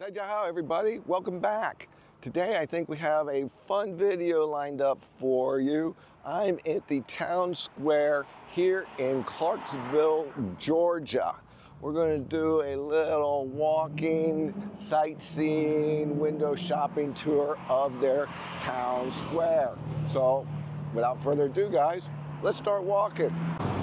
Hi everybody, welcome back. Today I think we have a fun video lined up for you. I'm at the town square here in Clarkesville, Georgia. We're going to do a little walking, sightseeing, window shopping tour of their town square. So without further ado guys, let's start walking.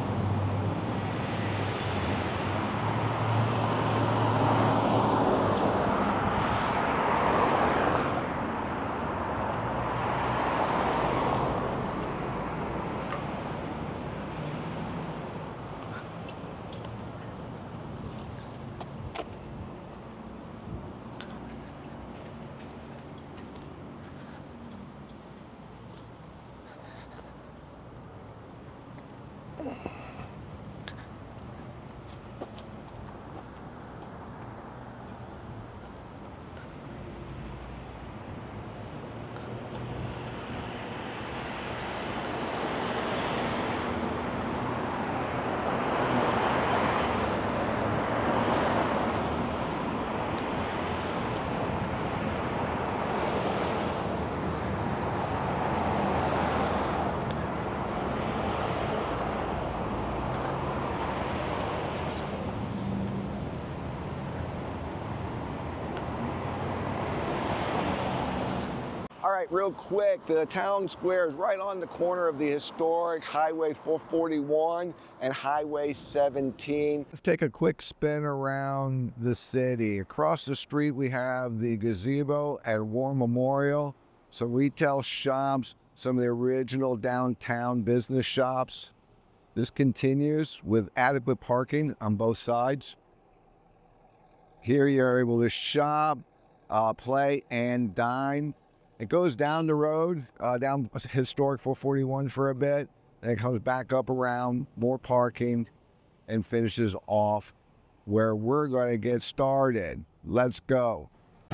All right, real quick, the town square is right on the corner of the historic Highway 441 and Highway 17. Let's take a quick spin around the city. Across the street, we have the gazebo at War Memorial, some retail shops, some of the original downtown business shops. This continues with adequate parking on both sides. Here you're able to shop, play, and dine. It goes down the road, down historic 441 for a bit, and it comes back up around, more parking, and finishes off where we're going to get started. Let's go.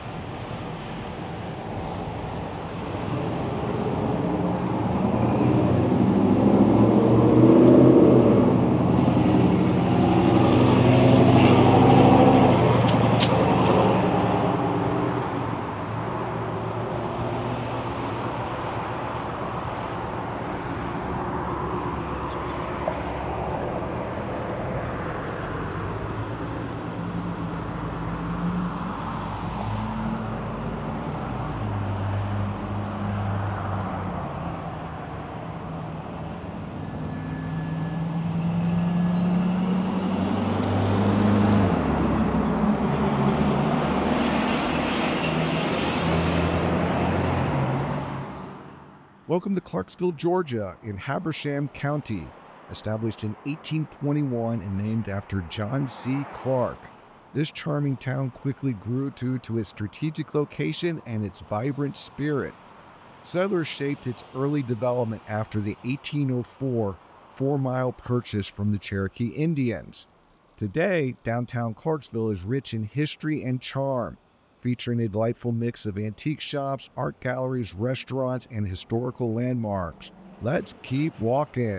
Welcome to Clarksville, Georgia, in Habersham County, established in 1821 and named after John C. Clark. This charming town quickly grew due to its strategic location and its vibrant spirit. Settlers shaped its early development after the 1804 4-mile purchase from the Cherokee Indians. Today, downtown Clarksville is rich in history and charm, featuring a delightful mix of antique shops, art galleries, restaurants, and historical landmarks. Let's keep walking.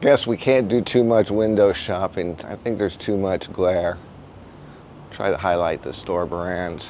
Guess we can't do too much window shopping. I think there's too much glare. Try to highlight the store brands.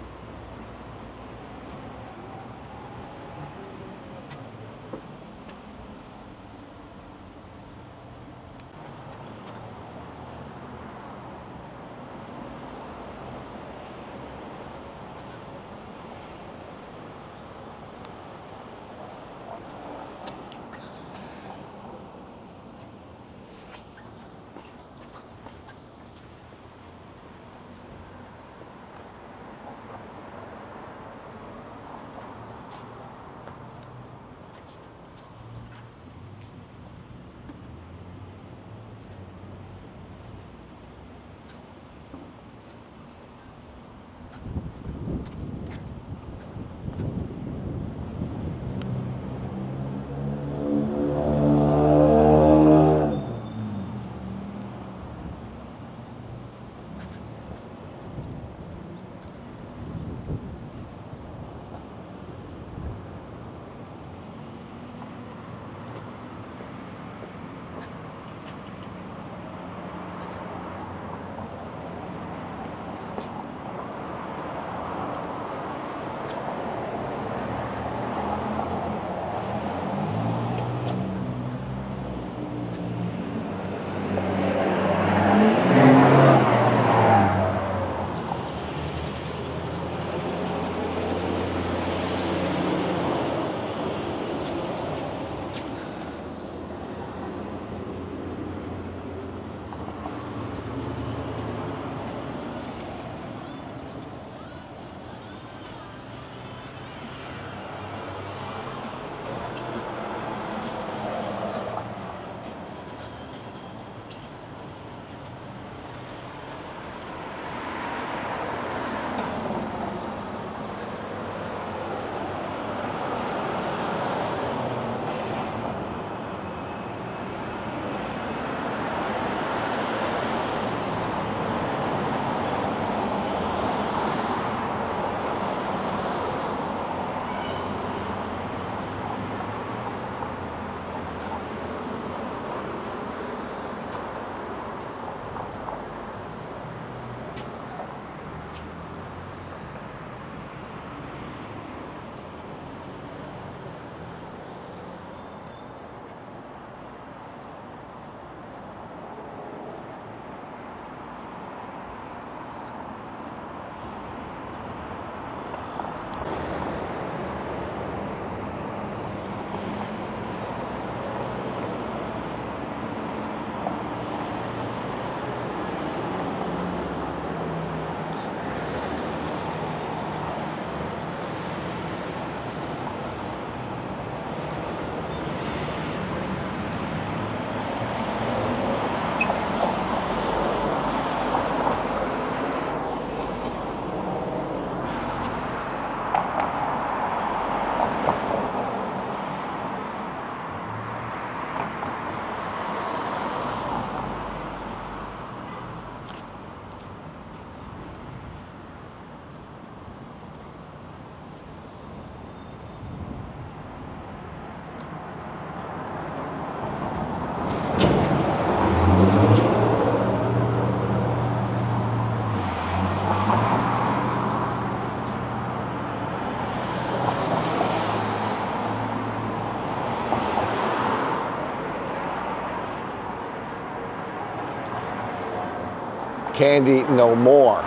Candy no more.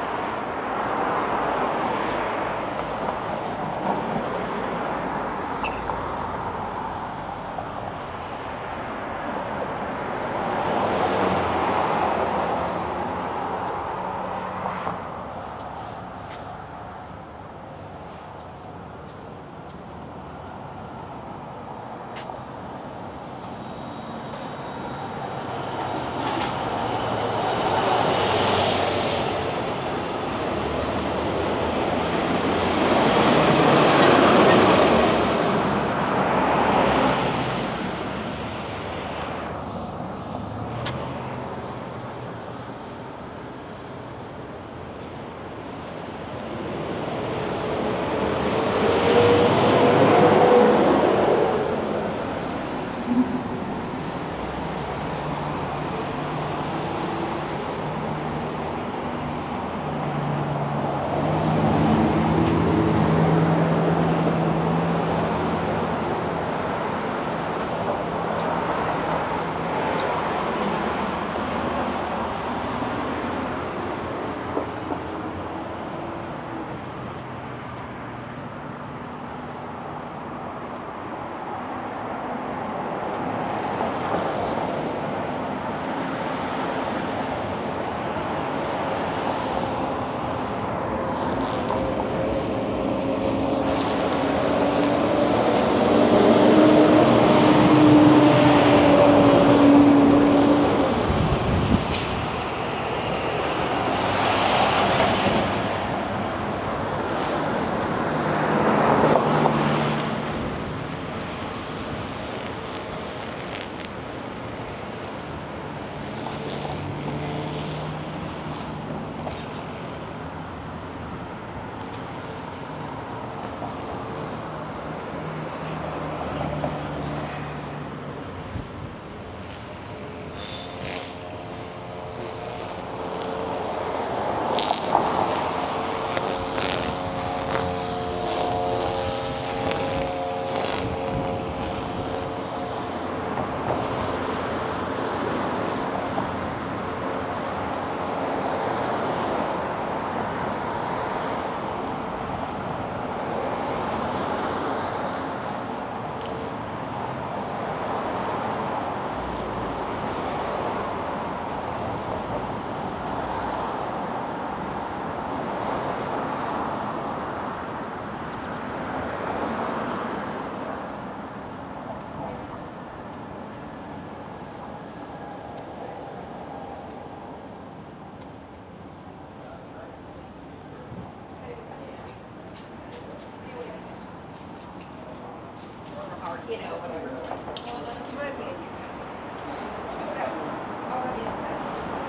you know, whatever. You might put it in your phone. So, all that being said.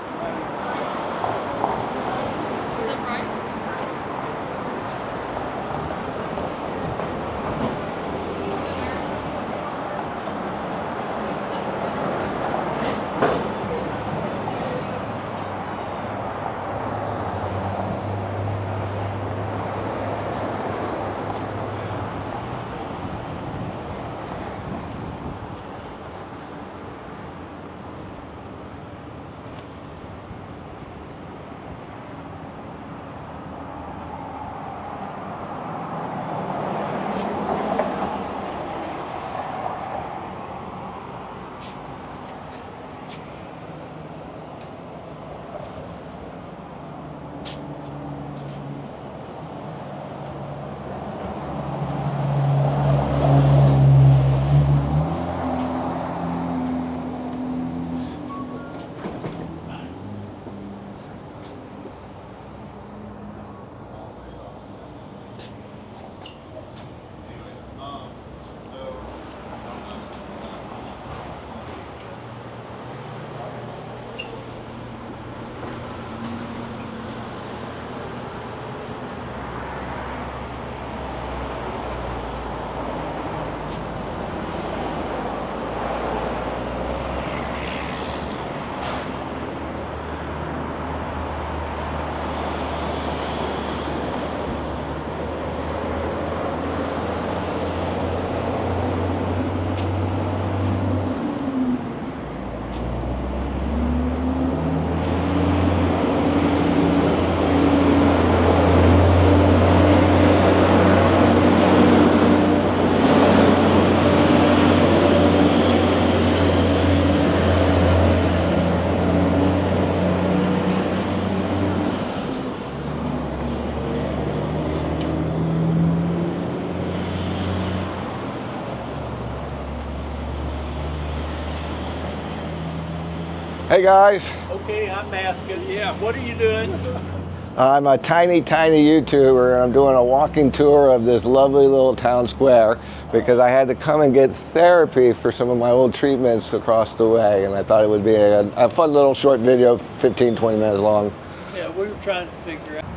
Is that price? Hey guys. Okay, I'm asking. Yeah, what are you doing? I'm a tiny YouTuber, and I'm doing a walking tour of this lovely little town square because I had to come and get therapy for some of my old treatments across the way, and I thought it would be a fun little short video, 15-20 minutes long. Yeah, we were trying to figure out.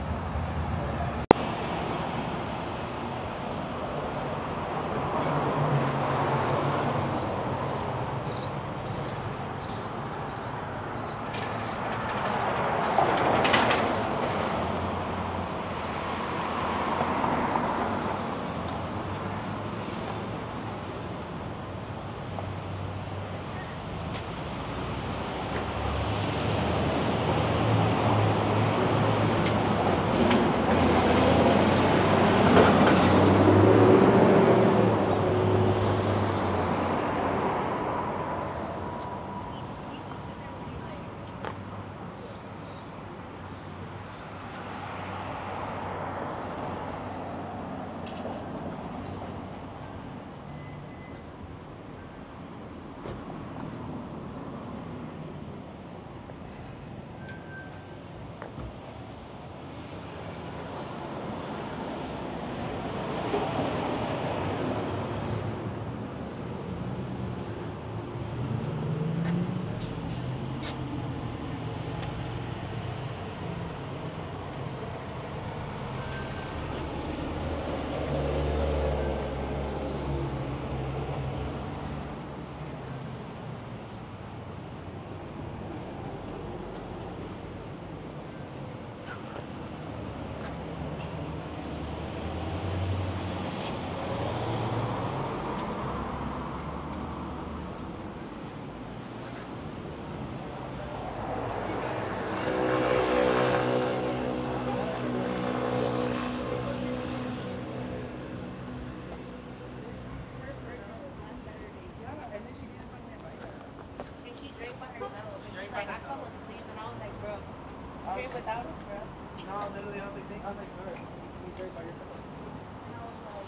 Like, I fell asleep and I was like, bro, drink without it, bro. No, literally, I was like, sorry. You drink by yourself. And I was like,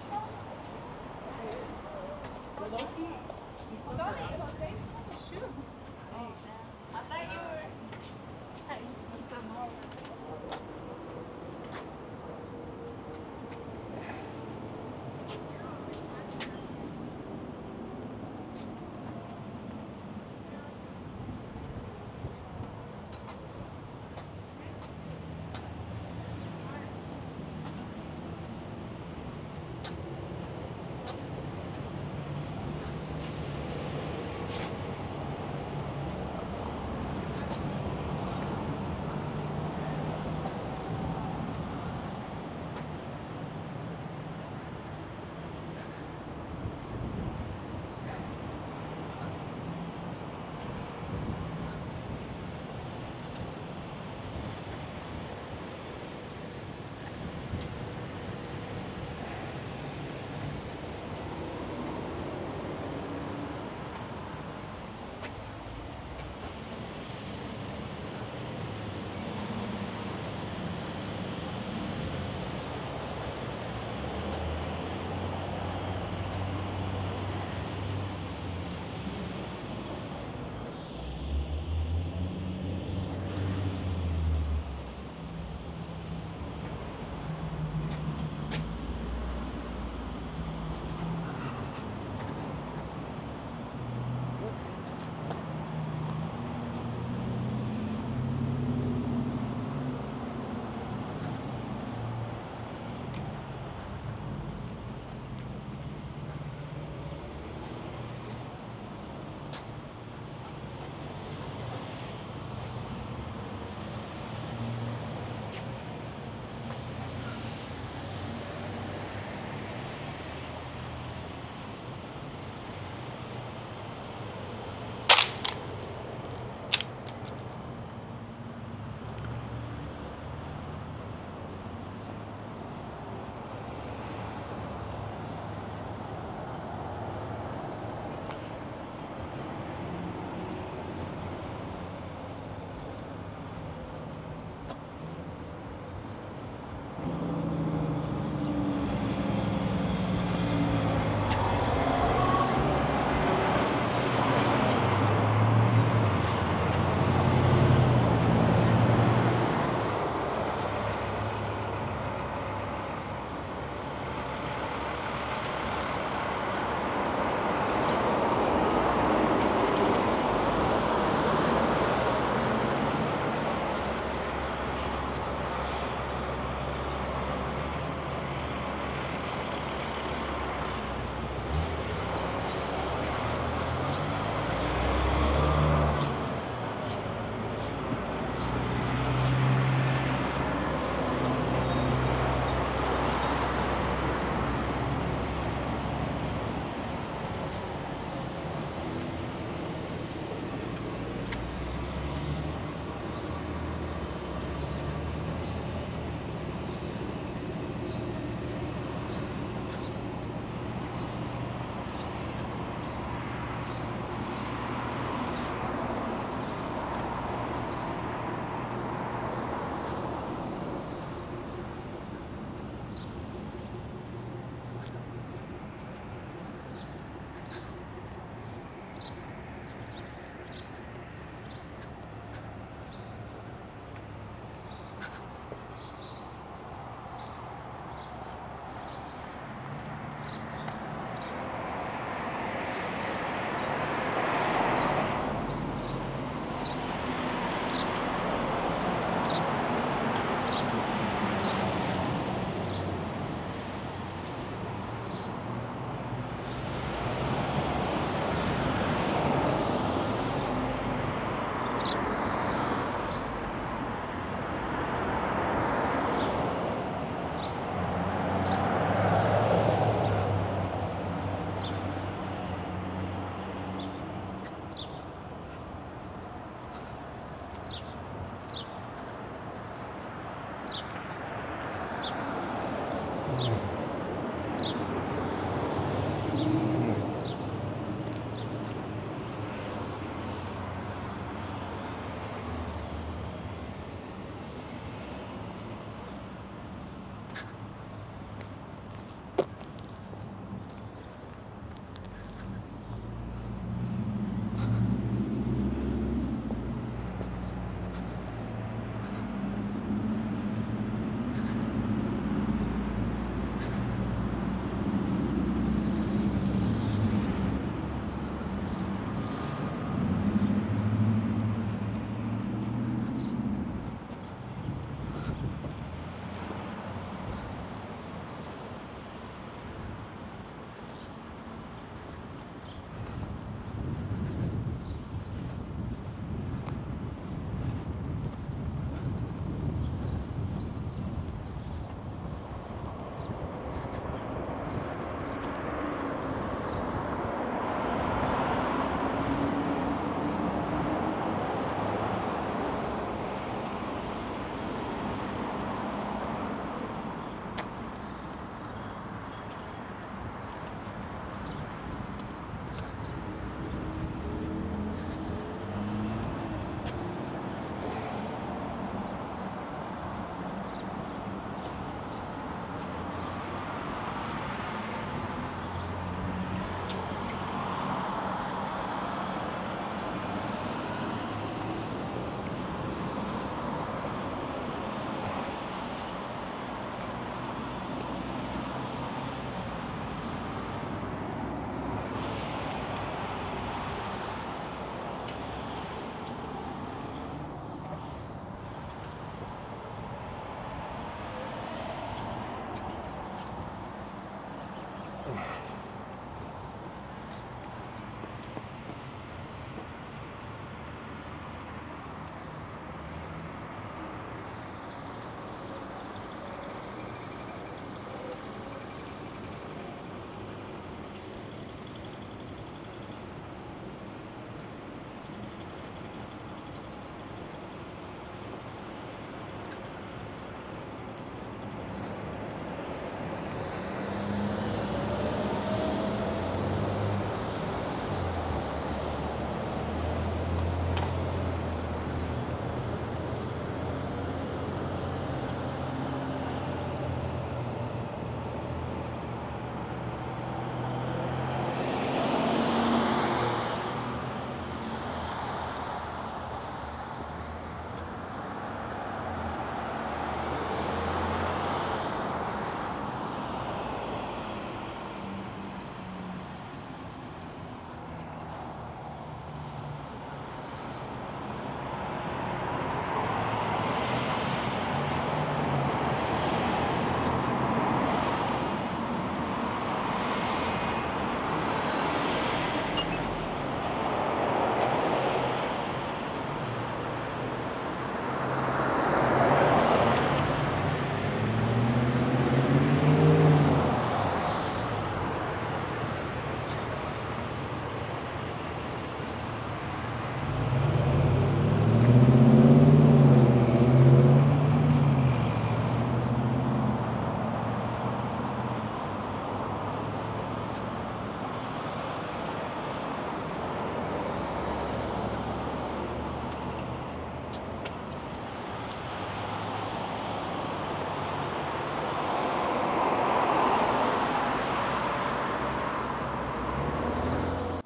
Well, Loki. Donnie, it was safe on the shoe. Oh, man. I thought you were. Hey, what's up, Mom?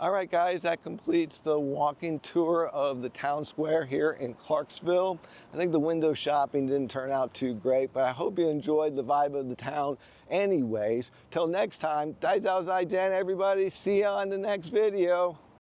All right, guys, that completes the walking tour of the town square here in Clarksville. I think the window shopping didn't turn out too great, but I hope you enjoyed the vibe of the town anyways. Till next time, 大家再见, everybody. See you on the next video.